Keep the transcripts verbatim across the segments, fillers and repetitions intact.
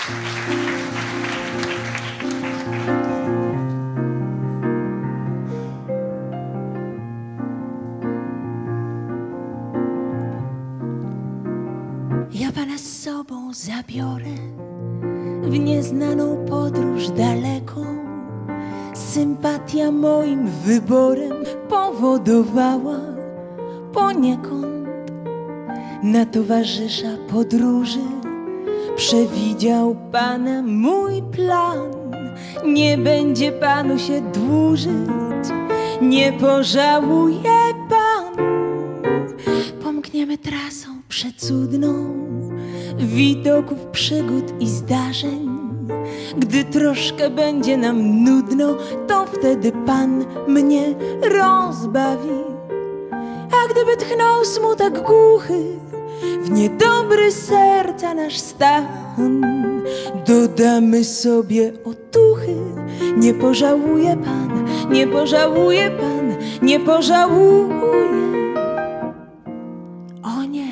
Ja pana z sobą zabiorę w nieznaną podróż daleką. Sympatia moim wyborem powodowała poniekąd. Na towarzysza podróży przewidział pana mój plan. Nie będzie panu się dłużyć, nie pożałuje pan. Pomkniemy trasą przecudną widoków, przygód i zdarzeń. Gdy troszkę będzie nam nudno, to wtedy pan mnie rozbawi. A gdyby tchnął smutek głuchy w niedobry serca nasz stan, dodamy sobie otuchy. Nie pożałuje pan, nie pożałuje pan, nie pożałuje. O nie.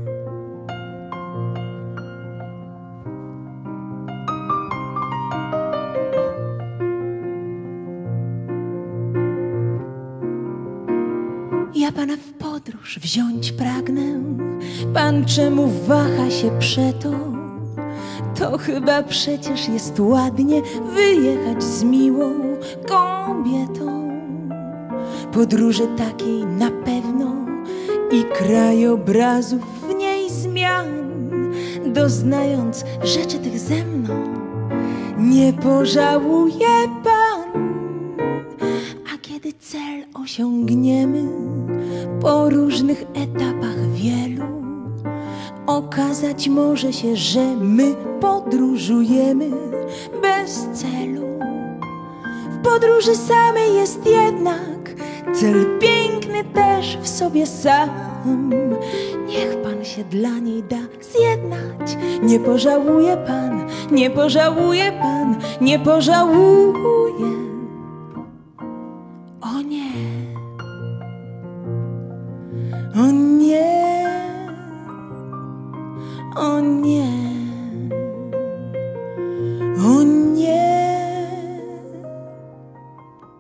Ja pana w podróż wziąć pragnę. Pan czemu waha się przeto? To chyba przecież jest ładnie wyjechać z miłą kobietą. Podróży takiej na pewno i krajobrazów w niej zmian, doznając rzeczy tych ze mną, nie pożałuje pan. A kiedy cel osiągniemy po różnych etapach wielu, okazać może się, że my podróżujemy bez celu. W podróży samej jest jednak cel piękny też w sobie sam. Niech pan się dla niej da zjednać. Nie pożałuje pan, nie pożałuje pan, nie pożałuje.